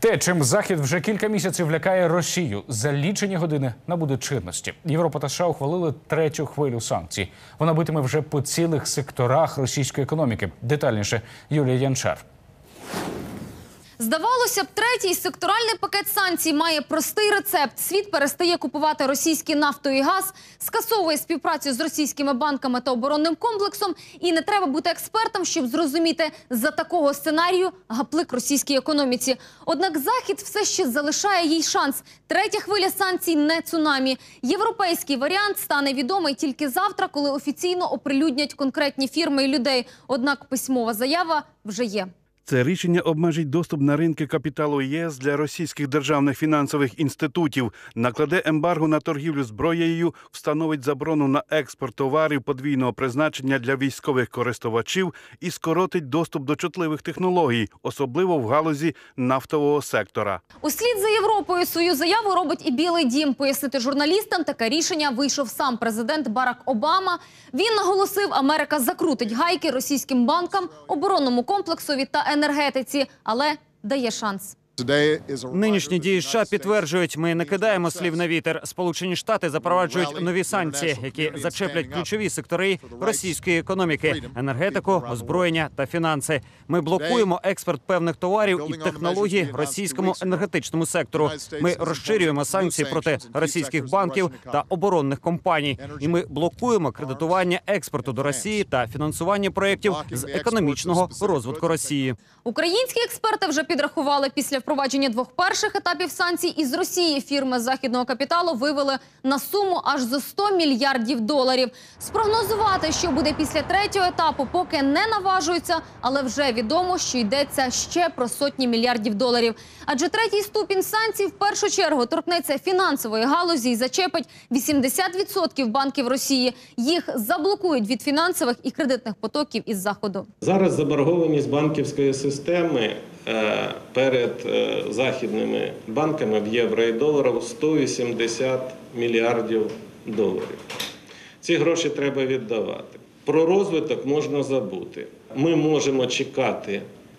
Те, чим Захід вже кілька місяців лякає Росію, за лічені години набуде чинності. Європа та США ухвалили третю хвилю санкцій. Вона битиме вже по цілих секторах російської економіки. Детальніше Юлія Янчар. Здавалося б, третій секторальний пакет санкцій має простий рецепт. Світ перестає купувати російський нафту і газ, скасовує співпрацю з російськими банками та оборонним комплексом. І не треба бути експертом, щоб зрозуміти, за такого сценарію гаплик російській економіці. Однак Захід все ще залишає їй шанс. Третя хвиля санкцій – не цунамі. Європейський варіант стане відомий тільки завтра, коли офіційно оприлюднять конкретні фірми і людей. Однак письмова заява вже є. Це рішення обмежить доступ на ринки капіталу ЄС для російських державних фінансових інститутів, накладе ембарго на торгівлю зброєю, встановить заборону на експорт товарів подвійного призначення для військових користувачів і скоротить доступ до чутливих технологій, особливо в галузі нафтового сектора. Услід за Європою свою заяву робить і Білий дім. Пояснити журналістам таке рішення вийшов сам президент Барак Обама. Він наголосив, Америка закрутить гайки російським банкам, оборонному комплексові та енергетиці, але дає шанс. Нинішні дії США підтверджують, ми не кидаємо слів на вітер. Сполучені Штати запроваджують нові санкції, які зачеплять ключові сектори російської економіки – енергетику, озброєння та фінанси. Ми блокуємо експорт певних товарів і технологій російському енергетичному сектору. Ми розширюємо санкції проти російських банків та оборонних компаній. І ми блокуємо кредитування експорту до Росії та фінансування проєктів з економічного розвитку Росії. Українські експерти вже підрахували, після впровадження двох перших етапів санкцій із Росії фірми західного капіталу вивели на суму аж за 100 мільярдів доларів. Спрогнозувати, що буде після третього етапу, поки не наважуються, але вже відомо, що йдеться ще про сотні мільярдів доларів. Адже третій ступінь санкцій в першу чергу торкнеться фінансової галузі і зачепить 80% банків Росії. Їх заблокують від фінансових і кредитних потоків із Заходу. Зараз заборгованість банківської системи перед західними банками в євро і доларах 180 мільярдів доларів. Ці гроші треба віддавати. Про розвиток можна забути. Ми можемо чекати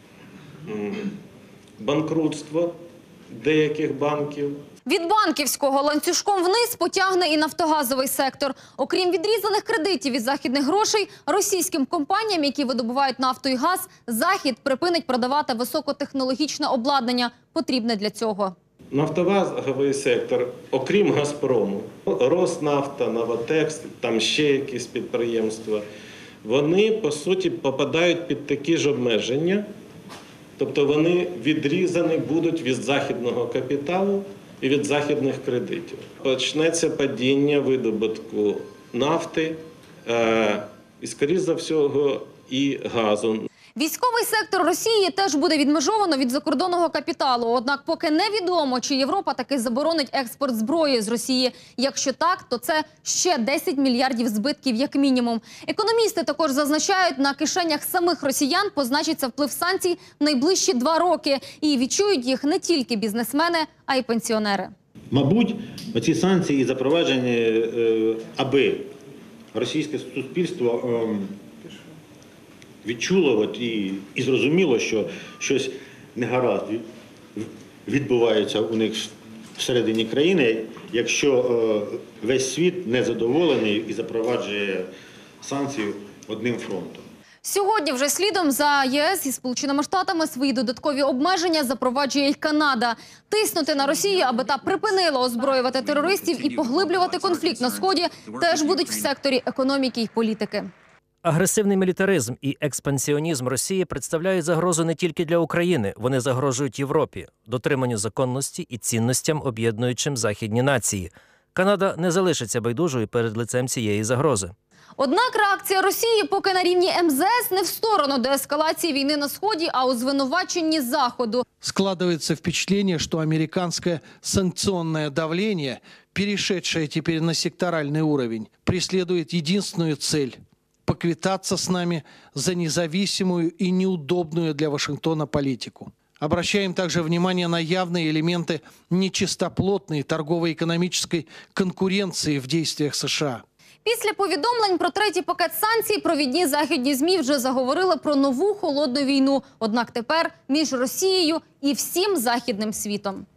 банкрутства деяких банків. Від банківського ланцюжком вниз потягне і нафтогазовий сектор. Окрім відрізаних кредитів і західних грошей, російським компаніям, які видобувають нафту і газ, Захід припинить продавати високотехнологічне обладнання, потрібне для цього. Нафтогазовий сектор, окрім «Газпрому», Роснафта, Новотекс, там ще якісь підприємства, вони, по суті, попадають під такі ж обмеження. Тобто вони відрізані будуть від західного капіталу і від західних кредитів. Почнеться падіння видобутку нафти і, скоріш за всього, і газу. Військовий сектор Росії теж буде відмежовано від закордонного капіталу. Однак поки невідомо, чи Європа таки заборонить експорт зброї з Росії. Якщо так, то це ще 10 мільярдів збитків як мінімум. Економісти також зазначають, на кишенях самих росіян позначиться вплив санкцій в найближчі 2 роки. І відчують їх не тільки бізнесмени, а й пенсіонери. Мабуть, оці санкції запроваджені, аби російське суспільство відчуло і зрозуміло, що щось негаразд відбувається у них всередині країни, якщо весь світ незадоволений і запроваджує санкції одним фронтом. Сьогодні вже слідом за ЄС і Сполученими Штатами свої додаткові обмеження запроваджує й Канада. Тиснути на Росію, аби та припинила озброювати терористів і поглиблювати конфлікт на Сході, теж будуть в секторі економіки й політики. Агресивний мілітаризм і експансіонізм Росії представляють загрозу не тільки для України. Вони загрожують Європі, дотриманню законності і цінностям, об'єднуючим західні нації. Канада не залишиться байдужою перед лицем цієї загрози. Однак реакція Росії поки на рівні МЗС не в сторону деескалації війни на Сході, а у звинуваченні Заходу. Складывается впечатление, что американское санкционное давление, перешедшее теперь на секторальный уровень, преследует единственную цель – поквитаться с нами за независимую и неудобную для Вашингтона политику. Обращаем также внимание на явные элементы нечистоплотной торгово-экономической конкуренции в действиях США. Після повідомлень про третій пакет санкцій провідні західні ЗМІ вже заговорили про нову холодну війну. Однак тепер між Росією і всім західним світом.